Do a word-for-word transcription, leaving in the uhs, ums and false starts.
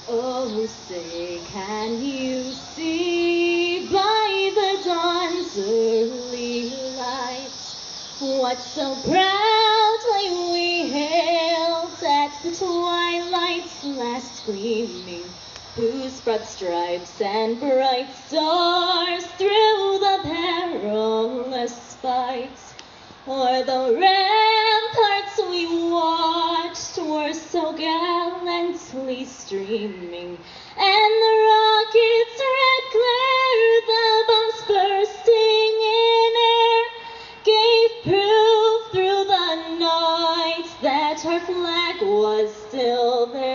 Oh, say, can you see by the dawn's early light what so proudly we hailed at the twilight's last gleaming, whose broad stripes and bright stars through the perilous fight o'er the ramparts we watched were so gallantly streaming, and the rocket's red glare, the bombs bursting in air, gave proof through the night that our flag was still there.